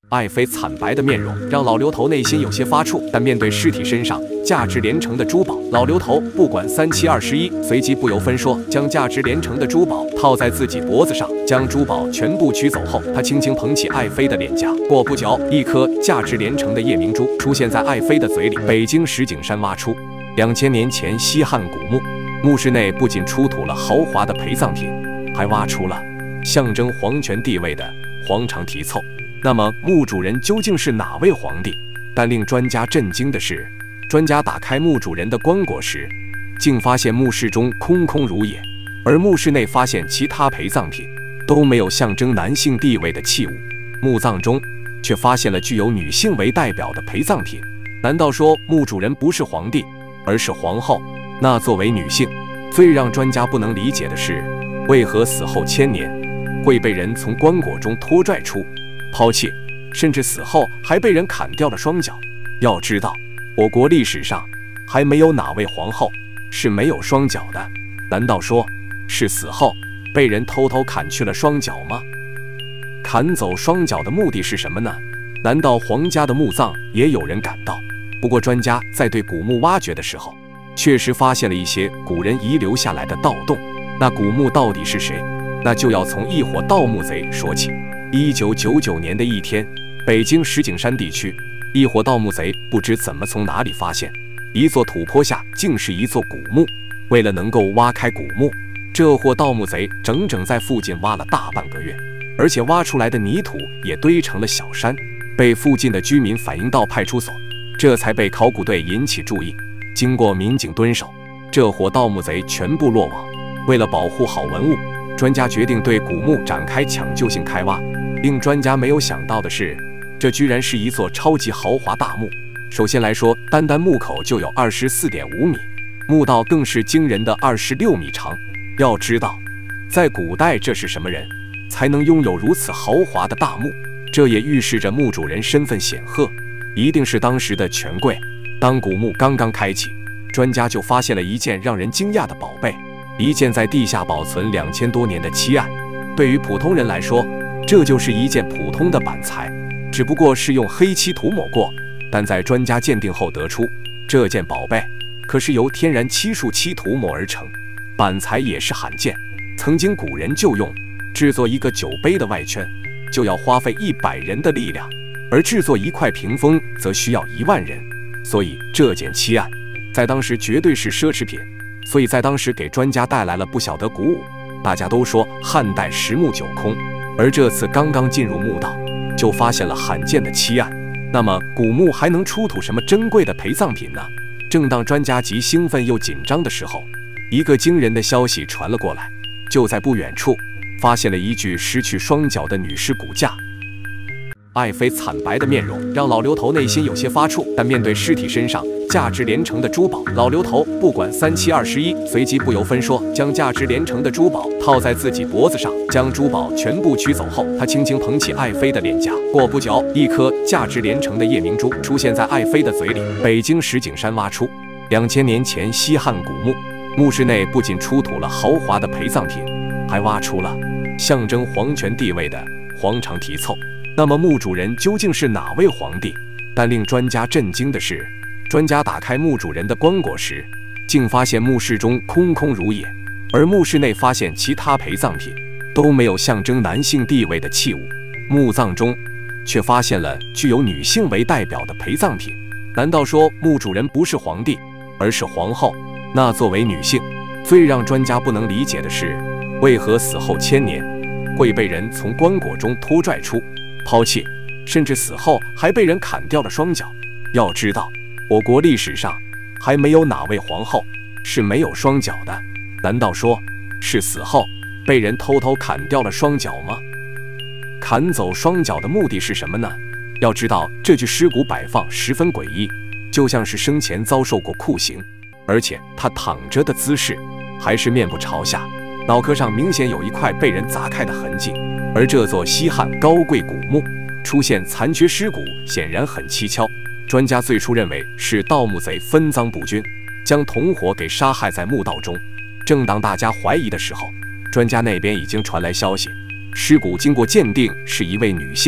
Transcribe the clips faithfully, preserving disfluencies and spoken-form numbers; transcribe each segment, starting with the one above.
爱妃惨白的面容让老刘头内心有些发怵，但面对尸体身上价值连城的珠宝，老刘头不管三七二十一，随即不由分说将价值连城的珠宝套在自己脖子上，将珠宝全部取走后，他轻轻捧起爱妃的脸颊。过不久，一颗价值连城的夜明珠出现在爱妃的嘴里。北京石景山挖出两千年前西汉古墓，墓室内不仅出土了豪华的陪葬品，还挖出了象征皇权地位的黄肠题凑。那么墓主人究竟是哪位皇帝？但令专家震惊的是，专家打开墓主人的棺椁时，竟发现墓室中空空如也，而墓室内发现其他陪葬品都没有象征男性地位的器物，墓葬中却发现了具有女性为代表的陪葬品。难道说墓主人不是皇帝，而是皇后？那作为女性，最让专家不能理解的是，为何死后千年会被人从棺椁中拖拽出、抛弃，甚至死后还被人砍掉了双脚？要知道，我国历史上还没有哪位皇后是没有双脚的。难道说是死后被人偷偷砍去了双脚吗？砍走双脚的目的是什么呢？难道皇家的墓葬也有人赶到？不过专家在对古墓挖掘的时候，确实发现了一些古人遗留下来的盗洞。那古墓到底是谁？那就要从一伙盗墓贼说起。一九九九年的一天，北京石景山地区，一伙盗墓贼不知怎么从哪里发现，一座土坡下竟是一座古墓。为了能够挖开古墓，这伙盗墓贼整整在附近挖了大半个月，而且挖出来的泥土也堆成了小山。被附近的居民反映到派出所，这才被考古队引起注意。经过民警蹲守，这伙盗墓贼全部落网。为了保护好文物，专家决定对古墓展开抢救性开挖。令专家没有想到的是，这居然是一座超级豪华大墓。首先来说，单单墓口就有 二十四点五米，墓道更是惊人的二十六米长。要知道，在古代这是什么人才能拥有如此豪华的大墓？这也预示着墓主人身份显赫，一定是当时的权贵。当古墓刚刚开启，专家就发现了一件让人惊讶的宝贝，一件在地下保存两千多年的漆案。对于普通人来说，这就是一件普通的板材，只不过是用黑漆涂抹过。但在专家鉴定后得出，这件宝贝可是由天然漆树漆涂抹而成，板材也是罕见。曾经古人就用制作一个酒杯的外圈，就要花费一百人的力量，而制作一块屏风则需要一万人。所以这件漆案在当时绝对是奢侈品，所以在当时给专家带来了不小的鼓舞。大家都说汉代十墓九空，而这次刚刚进入墓道，就发现了罕见的漆案。那么古墓还能出土什么珍贵的陪葬品呢？正当专家既兴奋又紧张的时候，一个惊人的消息传了过来，就在不远处发现了一具失去双脚的女尸骨架。爱妃惨白的面容让老刘头内心有些发怵，但面对尸体身上价值连城的珠宝，老刘头不管三七二十一，随即不由分说将价值连城的珠宝套在自己脖子上。将珠宝全部取走后，他轻轻捧起爱妃的脸颊。过不久，一颗价值连城的夜明珠出现在爱妃的嘴里。北京石景山挖出两千年前西汉古墓，墓室内不仅出土了豪华的陪葬品，还挖出了象征皇权地位的黄肠题凑。那么墓主人究竟是哪位皇帝？但令专家震惊的是，专家打开墓主人的棺椁时，竟发现墓室中空空如也，而墓室内发现其他陪葬品都没有象征男性地位的器物，墓葬中却发现了具有女性为代表的陪葬品。难道说墓主人不是皇帝，而是皇后？那作为女性，最让专家不能理解的是，为何死后千年会被人从棺椁中拖拽出、抛弃，甚至死后还被人砍掉了双脚？要知道，我国历史上还没有哪位皇后是没有双脚的。难道说是死后被人偷偷砍掉了双脚吗？砍走双脚的目的是什么呢？要知道，这具尸骨摆放十分诡异，就像是生前遭受过酷刑，而且他躺着的姿势还是面部朝下，脑壳上明显有一块被人砸开的痕迹。而这座西汉高贵古墓出现残缺尸骨，显然很蹊跷。专家最初认为是盗墓贼分赃不均，将同伙给杀害在墓道中。正当大家怀疑的时候，专家那边已经传来消息，尸骨经过鉴定是一位女性，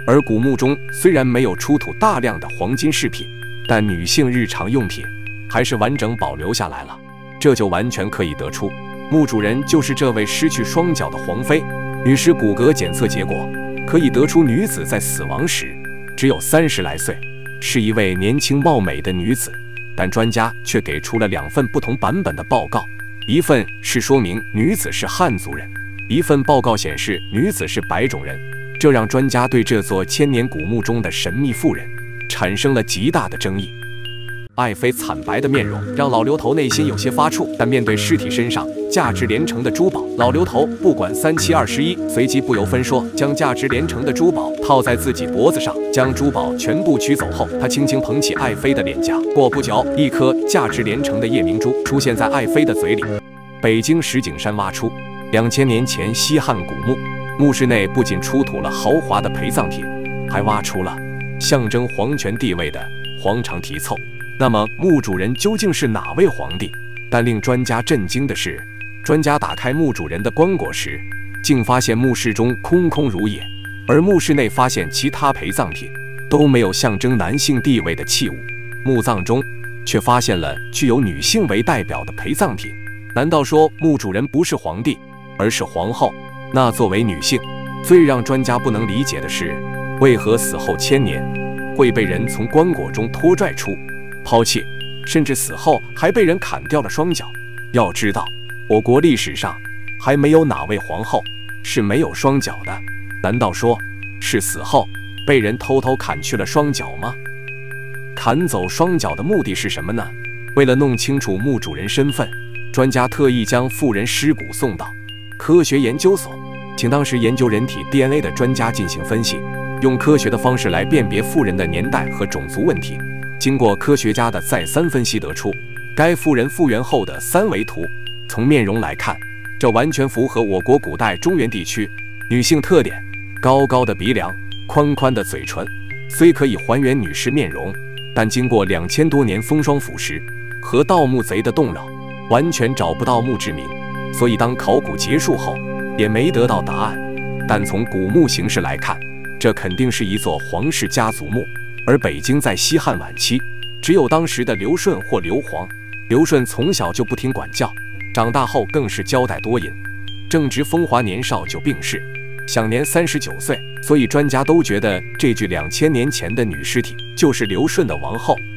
而古墓中虽然没有出土大量的黄金饰品，但女性日常用品还是完整保留下来了。这就完全可以得出，墓主人就是这位失去双脚的皇妃。女尸骨骼检测结果可以得出，女子在死亡时只有三十来岁，是一位年轻貌美的女子。但专家却给出了两份不同版本的报告，一份是说明女子是汉族人，一份报告显示女子是白种人。这让专家对这座千年古墓中的神秘妇人产生了极大的争议。爱妃惨白的面容让老刘头内心有些发怵，但面对尸体身上价值连城的珠宝，老刘头不管三七二十一，随即不由分说将价值连城的珠宝套在自己脖子上。将珠宝全部取走后，他轻轻捧起爱妃的脸颊，过不久，一颗价值连城的夜明珠出现在爱妃的嘴里。北京石景山挖出两千年前西汉古墓，墓室内不仅出土了豪华的陪葬品，还挖出了象征皇权地位的黄肠题凑。那么墓主人究竟是哪位皇帝？但令专家震惊的是，专家打开墓主人的棺椁时，竟发现墓室中空空如也，而墓室内发现其他陪葬品都没有象征男性地位的器物，墓葬中却发现了具有女性为代表的陪葬品。难道说墓主人不是皇帝，而是皇后？那作为女性，最让专家不能理解的是，为何死后千年会被人从棺椁中拖拽出抛弃，甚至死后还被人砍掉了双脚。要知道，我国历史上还没有哪位皇后是没有双脚的，难道说是死后被人偷偷砍去了双脚吗？砍走双脚的目的是什么呢？为了弄清楚墓主人身份，专家特意将妇人尸骨送到科学研究所，请当时研究人体 D N A 的专家进行分析，用科学的方式来辨别妇人的年代和种族问题。经过科学家的再三分析，得出该妇人复原后的三维图。从面容来看，这完全符合我国古代中原地区女性特点：高高的鼻梁，宽宽的嘴唇。虽可以还原女尸面容，但经过两千多年风霜腐蚀和盗墓贼的动扰，完全找不到墓志铭。所以当考古结束后，也没得到答案。但从古墓形式来看，这肯定是一座皇室家族墓。而北京在西汉晚期，只有当时的刘顺或刘皇。刘顺从小就不听管教，长大后更是交代多淫，正值风华年少就病逝，享年三十九岁。所以专家都觉得这具两千年前的女尸体就是刘顺的王后。